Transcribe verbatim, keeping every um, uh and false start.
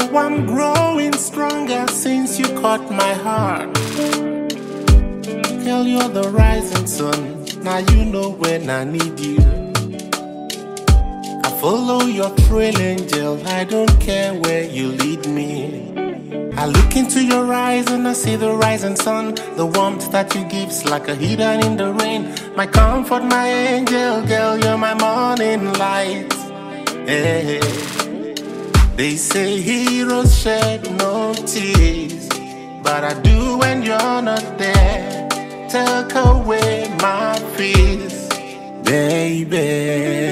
Now I'm growing stronger since you caught my heart. Girl, you're the rising sun. Now you know when I need you. I follow your trail, angel. I don't care where you lead me. I look into your eyes and I see the rising sun. The warmth that you give's like a heater in the rain. My comfort, my angel, girl, you're my morning light. Hey. They say heroes shed no tears, but I do when you're not there. Take away my fears, baby.